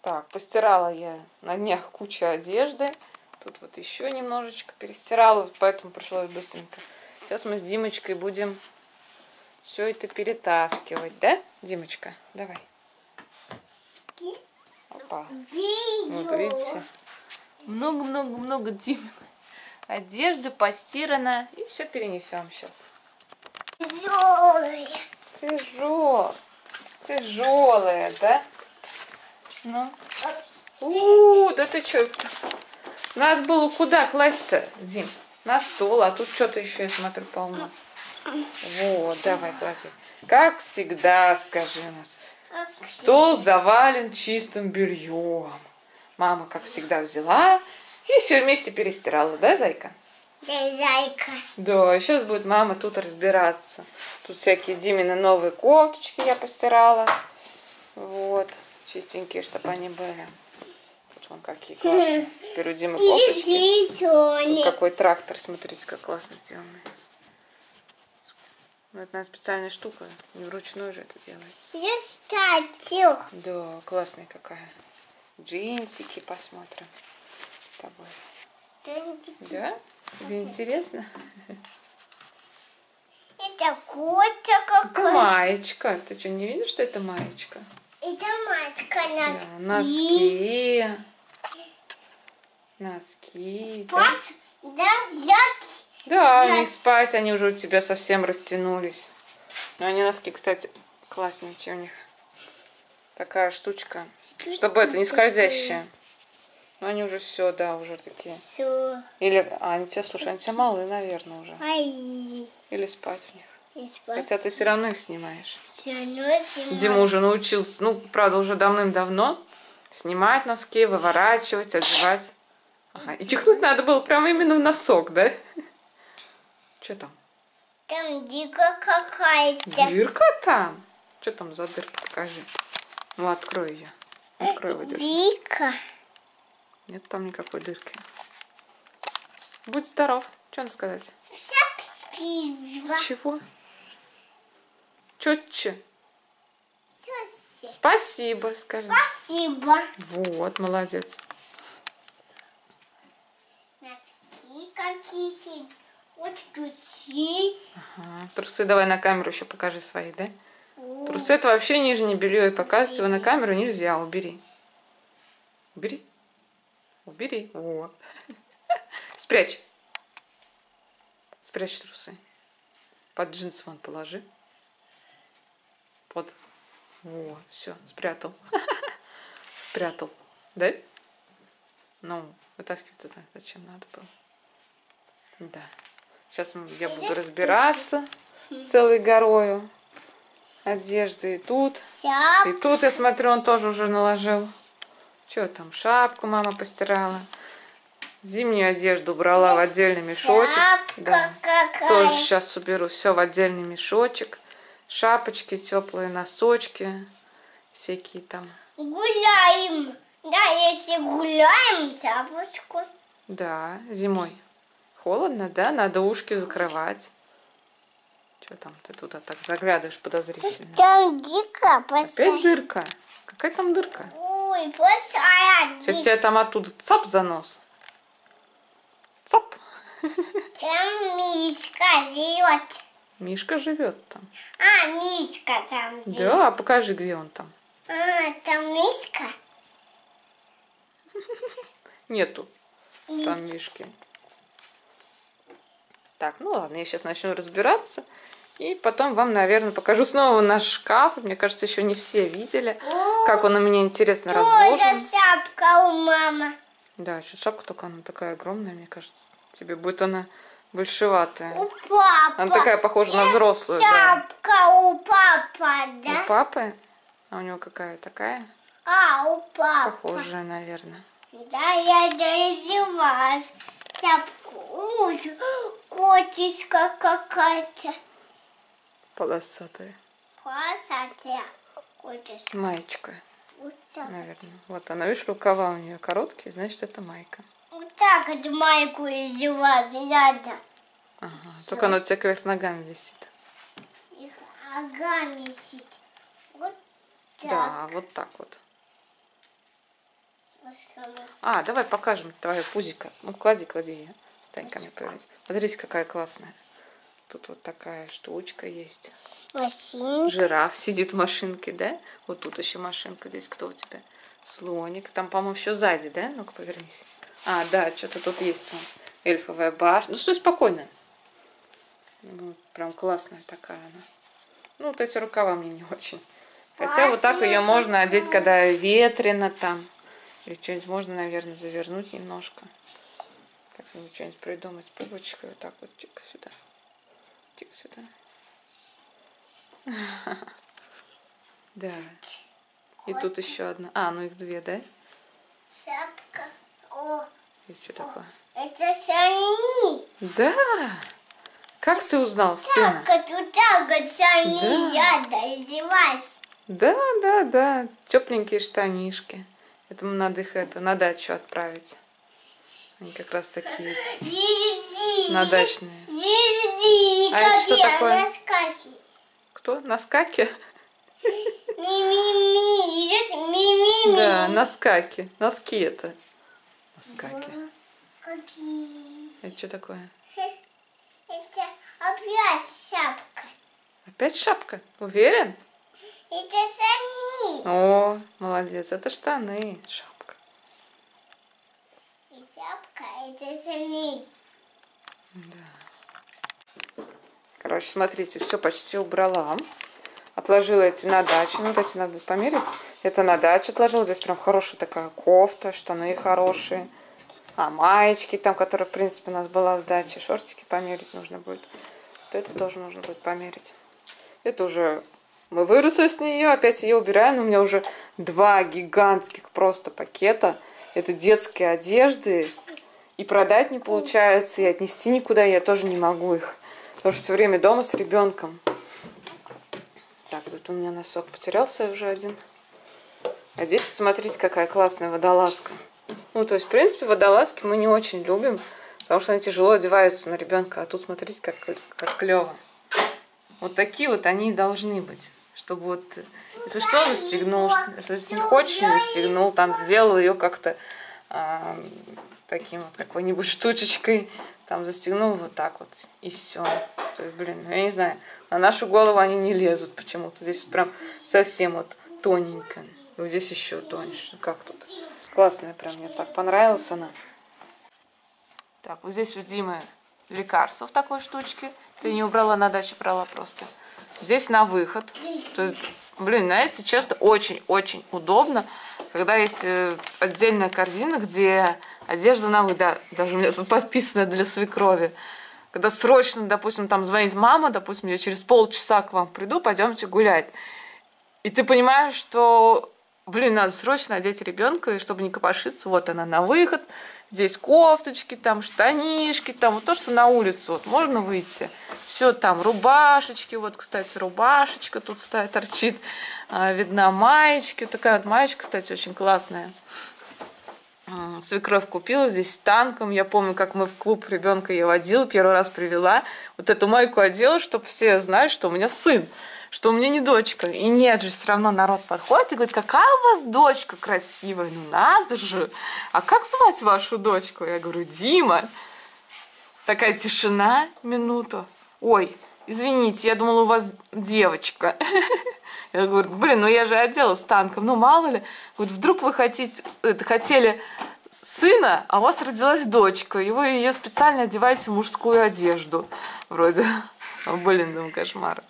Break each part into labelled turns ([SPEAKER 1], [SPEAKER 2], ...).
[SPEAKER 1] Так, постирала я на днях кучу одежды. Тут вот еще немножечко перестирала, поэтому пришлось быстренько. Сейчас мы с Димочкой будем все это перетаскивать, да, Димочка? Давай. Опа. Вот видите, много-много-много Дим одежды постирано. И все перенесем сейчас. Тяжелая, да? Ну. Да ты что? Надо было куда класть-то, Дим? На стол, а тут что-то еще, я смотрю, полно. Вот, давай, клади. Как всегда, скажи у нас. Стол завален чистым бельем. Мама, как всегда, взяла и все вместе перестирала, да, зайка?
[SPEAKER 2] Да, зайка.
[SPEAKER 1] Да, сейчас будет мама тут разбираться. Тут всякие Димины новые кофточки я постирала. Вот, чистенькие, чтобы они были. Вот вон какие классные. Теперь у Димы кофточки. Тут какой трактор, смотрите, как классно сделанный. Ну, это, наверное, специальная штука. Не вручную же это делается.
[SPEAKER 2] Я статил.
[SPEAKER 1] Да, классная какая. Джинсики посмотрим с тобой. Да? Тебе интересно?
[SPEAKER 2] Это котик какой-то.
[SPEAKER 1] Это маечка. Ты что, не видишь, что это маечка?
[SPEAKER 2] Это маска, носки.
[SPEAKER 1] Да, носки. Носки.
[SPEAKER 2] Спас, да, ляки.
[SPEAKER 1] Да, не спать, они уже у тебя совсем растянулись. Но они носки, кстати, классненькие у них. Такая штучка, чтобы это не скользящая. Но они уже все, да, уже такие.
[SPEAKER 2] Все.
[SPEAKER 1] Или, они тебя, слушай, они тебя малы, наверное, уже.
[SPEAKER 2] Ай.
[SPEAKER 1] Или спать в них.
[SPEAKER 2] И спас.
[SPEAKER 1] Хотя ты все равно их снимаешь.
[SPEAKER 2] Все равно
[SPEAKER 1] Дима уже научился, ну, правда, уже давным-давно снимать носки, выворачивать, одевать. Ага. И чихнуть надо было прямо именно в носок, да? Что там?
[SPEAKER 2] Там дырка какая-то.
[SPEAKER 1] Дырка там? Что там за дырка? Покажи. Ну, открой ее. Открой, выдержи.
[SPEAKER 2] Дырка.
[SPEAKER 1] Нет там никакой дырки. Будь здоров. Что надо сказать? Чего? Четче. Спасибо, скажи.
[SPEAKER 2] Спасибо.
[SPEAKER 1] Вот, молодец.
[SPEAKER 2] Носки какие-то. Вот трусы.
[SPEAKER 1] Ага. Трусы давай на камеру еще покажи свои, да? Трусы это вообще нижнее белье, и показывать его на камеру нельзя. Убери. Убери. Убери. О. Спрячь. Спрячь трусы. Под джинсы вон положи. Под. О, все, спрятал. Спрятал. Да? Ну, вытаскивать это зачем надо было. Да. Сейчас я буду разбираться с целой горою одежды. И тут я смотрю, он тоже уже наложил. Что там? Шапку мама постирала. Зимнюю одежду убрала в отдельный мешочек. Да. Тоже сейчас уберу все в отдельный мешочек. Шапочки теплые, носочки. Всякие там.
[SPEAKER 2] Гуляем. Да, если гуляем, шапочку.
[SPEAKER 1] Да, зимой. Холодно, да? Надо ушки закрывать. Что там? Ты туда так заглядываешь подозрительно.
[SPEAKER 2] Там дырка.
[SPEAKER 1] Опять дырка? Какая там дырка?
[SPEAKER 2] Ой, большая.
[SPEAKER 1] Сейчас тебя там оттуда цап за нос. Цап.
[SPEAKER 2] Там мишка живет.
[SPEAKER 1] Мишка живет там.
[SPEAKER 2] А, мишка там живет.
[SPEAKER 1] Да, покажи, где он там.
[SPEAKER 2] А, там мишка.
[SPEAKER 1] Нету там мишки. Так, ну ладно, я сейчас начну разбираться. И потом вам, наверное, покажу снова наш шкаф. Мне кажется, еще не все видели, как он у меня интересно разложен.
[SPEAKER 2] Тоже шапка у мамы.
[SPEAKER 1] Да, еще шапка, только она такая огромная, мне кажется. Тебе будет она большеватая.
[SPEAKER 2] У папы.
[SPEAKER 1] Она такая похожа на взрослую.
[SPEAKER 2] Шапка
[SPEAKER 1] да.
[SPEAKER 2] у папы, да?
[SPEAKER 1] У папы? А у него какая такая?
[SPEAKER 2] А, у папы.
[SPEAKER 1] Похожая, наверное.
[SPEAKER 2] Да, я раздевалась. Шапку. Ой, котичка какая-то.
[SPEAKER 1] Полосатая.
[SPEAKER 2] Полосатая. Котичка.
[SPEAKER 1] Маечка,
[SPEAKER 2] Вот так.
[SPEAKER 1] наверное. Вот она, видишь, рукава у нее короткие, значит, это майка.
[SPEAKER 2] Вот так вот майку издеваться надо.
[SPEAKER 1] Ага. Только она у тебя кверх ногами висит.
[SPEAKER 2] Их ногами висит. Вот так.
[SPEAKER 1] Да, вот так вот. А, давай покажем твое пузико. Ну, клади ее. Стань ко мне, повернись. Смотрите, какая классная. Тут вот такая штучка есть.
[SPEAKER 2] Машинка.
[SPEAKER 1] Жираф сидит в машинке, да? Вот тут еще машинка. Здесь кто у тебя? Слоник. Там, по-моему, еще сзади, да? Ну-ка, повернись. А, да, что-то тут есть. Эльфовая башня. Ну, стой спокойно. Ну, прям классная такая она. Ну, вот эти рукава мне не очень. Хотя вот так ее можно одеть, когда ветрено там. Или что-нибудь можно, наверное, завернуть немножко. Как-нибудь что-нибудь придумать. Пупочкой вот так вот. Чик сюда. Чик сюда. Да. И тут еще одна. А, ну их две, да?
[SPEAKER 2] Шапка. О,
[SPEAKER 1] И что такое?
[SPEAKER 2] это шани.
[SPEAKER 1] Да! Как ты узнал сына?
[SPEAKER 2] Шапка тут так вот шани.
[SPEAKER 1] Да.
[SPEAKER 2] Я издеваюсь.
[SPEAKER 1] Да. Тепленькие штанишки. Это надо их на дачу отправить. Они как раз такие на дачные. А это что такое?
[SPEAKER 2] На скаке.
[SPEAKER 1] Кто? На скаке?
[SPEAKER 2] Ми-ми-ми. Здесь ми-ми-ми.
[SPEAKER 1] Да, на скаке. Носки это. На скаке.
[SPEAKER 2] Какие?
[SPEAKER 1] Это что такое?
[SPEAKER 2] Это опять шапка.
[SPEAKER 1] Опять шапка? Уверен?
[SPEAKER 2] Это шани.
[SPEAKER 1] О, молодец. Это штаны. Шапка.
[SPEAKER 2] И шапка это шани.
[SPEAKER 1] Короче, смотрите, все почти убрала. Отложила эти на дачу. Ну, вот эти надо будет померить. Это на дачу отложила. Здесь прям хорошая такая кофта, штаны хорошие. А, маечки там, которая, в принципе, у нас была с дачи. Шортики померить нужно будет. Вот это тоже нужно будет померить. Это уже мы выросли с нее. Опять ее убираем. У меня уже 2 гигантских просто пакета. Это детские одежды. И продать не получается, и отнести никуда я тоже не могу их. Потому что все время дома с ребенком. Так, тут у меня носок потерялся уже один. А здесь, вот, смотрите, какая классная водолазка. Ну, то есть, в принципе, водолазки мы не очень любим, потому что они тяжело одеваются на ребенка. А тут, смотрите, как клево. Вот такие вот они и должны быть. Чтобы вот, если что, застегнул. Если не хочешь, не застегнул. Там сделал ее как-то таким вот какой-нибудь штучечкой. Там застегнул вот так вот. И все. То есть, блин, я не знаю. На нашу голову они не лезут почему-то. Здесь прям совсем вот тоненько. И вот здесь еще тоньше. Как тут? Классная прям. Мне так понравилась она. Так, вот здесь у Димы лекарства в такой штучке. Ты не убрала, на даче брала просто. Здесь на выход. То есть, блин, знаете, честно, очень-очень удобно, когда есть отдельная корзина, где одежда на выход. Даже у меня тут подписано для свекрови. Когда срочно, допустим, там звонит мама, допустим, я через полчаса к вам приду, пойдемте гулять. И ты понимаешь, что, блин, надо срочно одеть ребенка, и чтобы не копошиться, вот она на выход. Здесь кофточки, там штанишки, там вот то, что на улицу вот можно выйти. Все там, рубашечки, вот, кстати, рубашечка тут торчит, видна маечки. Вот такая вот маечка, кстати, очень классная. Свекровь купила здесь с танком. Я помню, как мы в клуб ребенка ее водила, первый раз привела. Вот эту майку одела, чтобы все знали, что у меня сын, что у меня не дочка. И нет же, все равно народ подходит и говорит, какая у вас дочка красивая, ну надо же. А как звать вашу дочку? Я говорю, Дима. Такая тишина, минуту. Ой, извините, я думала, у вас девочка. Я говорю, блин, ну я же одела с танком, ну мало ли. Вот вдруг вы хотели сына, а у вас родилась дочка, и вы ее специально одеваете в мужскую одежду. Вроде, блин, ну кошмар.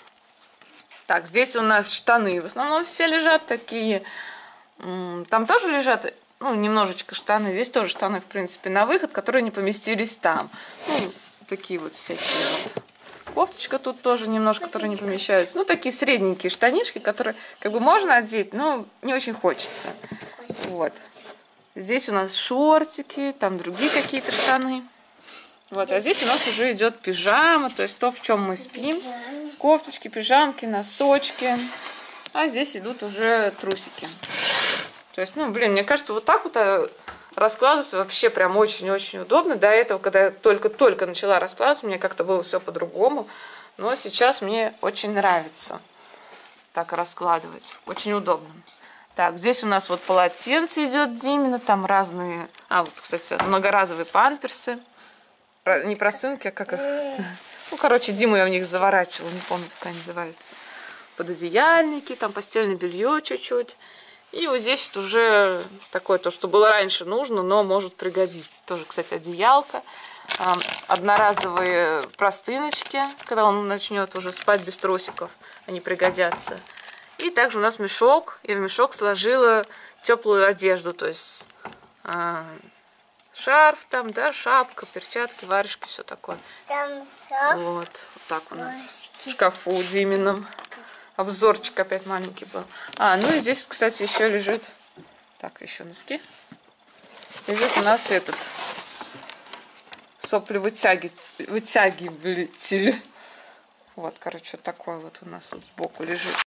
[SPEAKER 1] Так, здесь у нас штаны, в основном все лежат такие. Там тоже лежат, ну, немножечко штаны. Здесь тоже штаны, в принципе, на выход, которые не поместились там. Ну, такие вот всякие вот. Кофточка тут тоже немножко, которые не помещаются. Ну, такие средненькие штанишки, которые как бы можно одеть, но не очень хочется. Вот. Здесь у нас шортики, там другие какие-то штаны. Вот, а здесь у нас уже идет пижама, то есть то, в чем мы спим. Кофточки, пижамки, носочки. А здесь идут уже трусики. То есть, ну, блин, мне кажется, вот так вот раскладываться вообще прям очень-очень удобно. До этого, когда я только-только начала раскладываться, мне как-то было все по-другому. Но сейчас мне очень нравится так раскладывать. Очень удобно. Так, здесь у нас вот полотенце идет Димина, там разные... А, вот, кстати, многоразовые памперсы. Не простынки, а как их... Ну, короче, Диму я в них заворачивала, не помню, как они называются. Пододеяльники, там постельное белье чуть-чуть. И вот здесь вот уже такое, то, что было раньше нужно, но может пригодиться. Тоже, кстати, одеялка. Одноразовые простыночки, когда он начнет уже спать без трусиков, они пригодятся. И также у нас мешок. Я в мешок сложила теплую одежду, то есть шарф там, да, шапка, перчатки, варежки, все такое.
[SPEAKER 2] Там все.
[SPEAKER 1] Вот так у нас в шкафу Димином. Обзорчик опять маленький был. Ну и здесь, кстати, еще лежит... Так, еще носки. Лежит у нас этот... Соплевытягиватель. Вот, короче, вот такой вот у нас вот сбоку лежит.